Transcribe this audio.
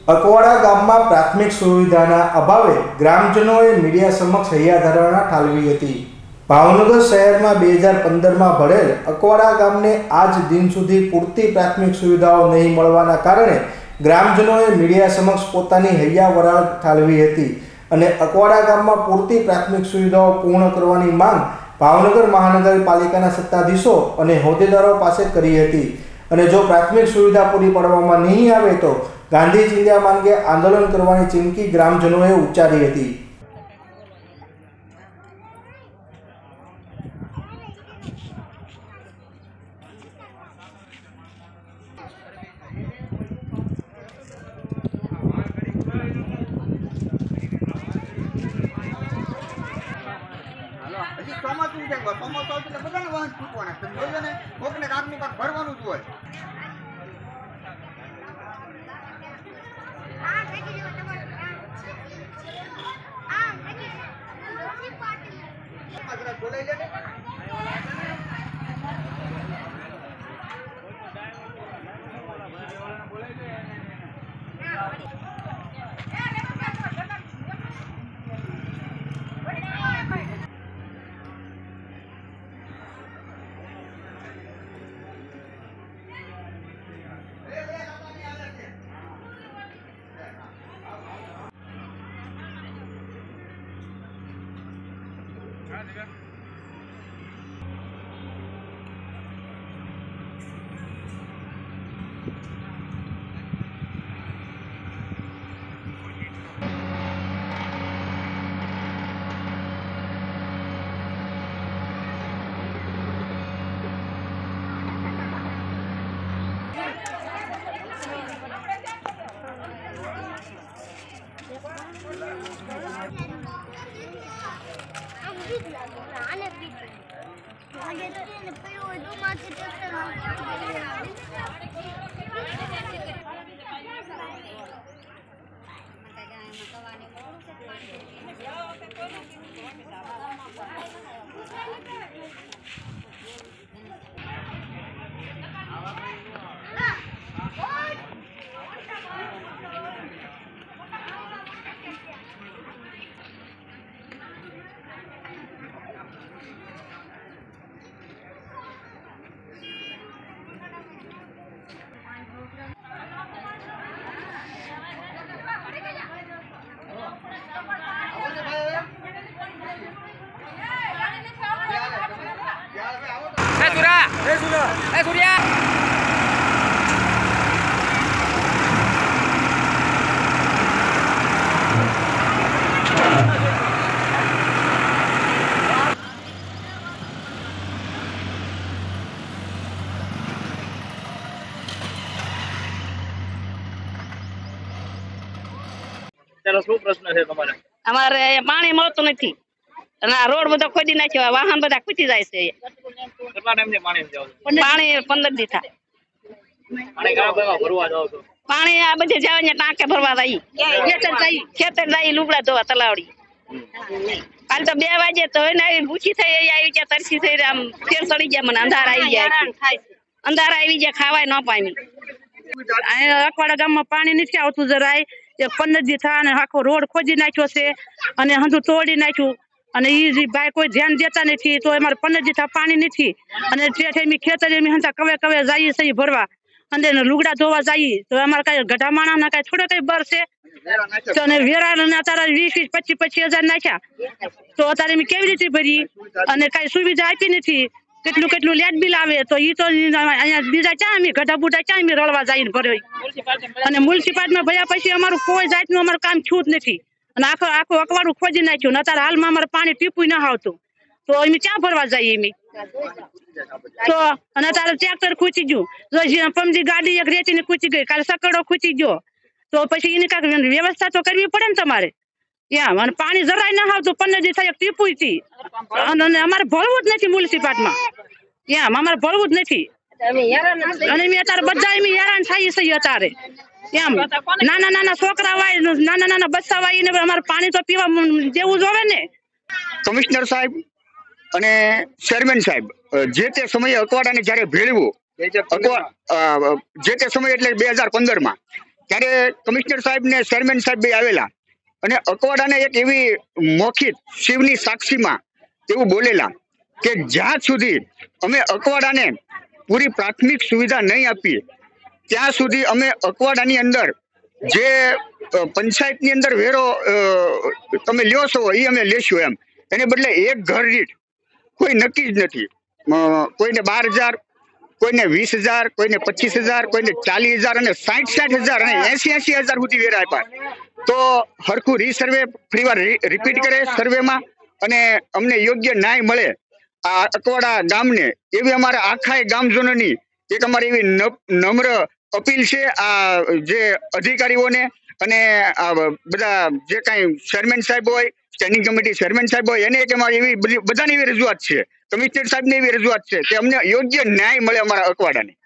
અકવાડા ગામમાં પ્રાથમિક સુવિધાના અભાવે ગ્રામજનોએ મીડિયા સમક્ષ હૈયાધારણા ઠાલવી હતી। ભાવનગર શહેરમાં 2015માં ભળેલ અકવાડા ગામને આજ દિન સુધી પૂરતી પ્રાથમિક સુવિધાઓ નહીં મળવાના કારણે ગ્રામજનોએ મીડિયા સમક્ષ પોતાની હૈયાવરાળ ઠાલવી હતી અને અકવાડા ગામમાં પૂરતી પ્રાથમિક સુવિધાઓ પૂર્ણ કરવાની માંગ ભાવનગર મહાનગરપાલિકાના સત્તાધીશો અને હોદ્દેદારો પાસે કરી હતી અને જો પ્રાથમિક સુવિધા પૂરી પાડવામાં નહીં આવે તો ગાંધી ચિંધ્યા માર્ગે આંદોલન કરવાની ચીમકી ગ્રામજનોએ ઉચ્ચારી હતી। શું પ્રશ્ન છે તમારે? અમારે પાણી મળતું નથી અને આ રોડ બધો ખોદી નાખ્યો, વાહન બધા ખૂટી જાય છે। કેટલા ટાઈમથી પાણી નથી આવતું? પાણી 15 દી થાય। પાણી કયા ભાગમાં ભરવા જાવ છો? પાણી આ બધે જાવ ને ટાંકે ભરવા જાય, ખેતર જાય, લુગડા ધોવા તલાવડી। કાલ તો 2 વાગે તો એને ભૂખી થઈ આવી ગયા, તરસી થઈ આમ ફેર ચડી ગયા, મને અંધાર આવી ગયા, અંધાર આવી ગયા, ખાવાય ન પામી। અકવાડા ગામમાં પાણી નથી આવતું જરાય। 15 દી થયા અને આખો રોડ ખોદી નાખ્યો છે અને હંધું તોડી નાખ્યું અને એ ભાઈ કોઈ ધ્યાન દેતા નથી, તો અમારે 15 દી થયા પાણી નથી અને અમે ખેતર હંતા કવે કવે જઈએ છીએ ભરવા અને લુગડા ધોવા જઈએ તો અમારે કઈ ગઢા માણા ના કઈ થોડો કઈ બર છે અને વેરા અત્યારે 20-25 હજાર નાખ્યા, તો અત્યારે અમે કેવી રીતે ભરી અને કઈ સુવિધા આપી નથી। કેટલું લેટ બિલ આવે તો એ તો અહીંયા બીજા ક્યાં અમે ગઢા બુઢા ક્યાં અમે રળવા જઈને ભર્યો અને મ્યુનિસિપાલિટીમાં ભર્યા પછી અમારું કોઈ જાતનું અમારું કામ થયું જ નથી અને આખું અકવાડું ખોજી નાખ્યું। અત્યારે હાલમાં અમારે પાણી ટીપું ના આવતું, તો અમે ક્યાં ભરવા જઈએ અમે તો અને અત્યારે ટ્રેક્ટર ખૂચી ગયું, પમજી ગાડી એક રેતીને ખૂચી ગઈ, કાલે સકડો ખૂચી ગયો, તો પછી એની કાંઈક વ્યવસ્થા તો કરવી પડે ને તમારે એમ। અને પાણી જરાય ના આવતું, 15 દી થાય ટીપું થી અને અમારે ભરવું જ નથી મ્યુનિસિપાલિટીમાં એમ, અમારે ભરવું જ નથી અને અમે અત્યારે બધા હેરાન થઈએ છીએ અત્યારે એમ। નાના છોકરા હોય, નાના બચ્ચા હોય, એને અમારે પાણી તો પીવા દેવું જોવે ને। કમિશનર સાહેબ અને ચેરમેન સાહેબ જે તે સમયે અકવાડાને જ્યારે ભેળવ્યું, જે તે સમય એટલે 2015માં ત્યારે કમિશનર સાહેબ ને ચેરમેન સાહેબ બે આવેલા અને અકવાડાને એક એવી મૌખિક શિવની સાક્ષીમાં એવું બોલેલા કે જ્યાં સુધી અમે અકવાડાને પૂરી પ્રાથમિક સુવિધા નહીં આપીએ ત્યાં સુધી અમે અકવાડાની અંદર જે પંચાયતની અંદર વેરો તમે લ્યો છો એ અમે લેશું એમ. એને બદલે એક ઘર દીઠ કોઈ નક્કી જ નથી. કોઈને 12,000, કોઈને 20,000, કોઈને 25,000, કોઈને 40,000 અને 60,000 અને 80,000 સુધી વેરા આપ્યા. તો હરખું રીસર્વે ફરીવાર રિપીટ કરે સર્વેમાં અને અમને યોગ્ય ન્યાય મળે આ અકવાડા ગામને, એવી અમારા આખા ગામજનોની એક અમારી એવી નમ્ર અપીલ છે આ જે અધિકારીઓને અને આ બધા જે કાંઈ ચેરમેન સાહેબ હોય, સ્ટેન્ડિંગ કમિટી ચેરમેન સાહેબ હોય, એને એક અમારી એવી બધાની એવી રજૂઆત છે, કમિશનર સાહેબની એવી રજૂઆત છે કે અમને યોગ્ય ન્યાય મળે અમારા અકવાડાને.